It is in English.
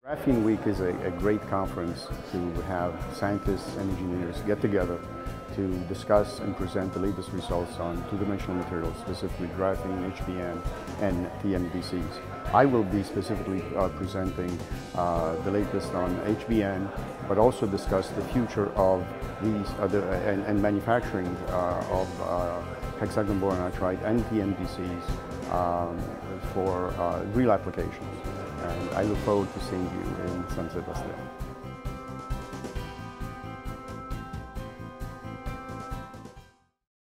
Graphene Week is a great conference to have scientists and engineers get together to discuss and present the latest results on two-dimensional materials, specifically graphene, HBN, and TMDCs. I will be specifically presenting the latest on HBN, but also discuss the future of these and manufacturing of hexagonal boron nitride and TMDCs for real applications. And I look forward to seeing you in San Sebastian.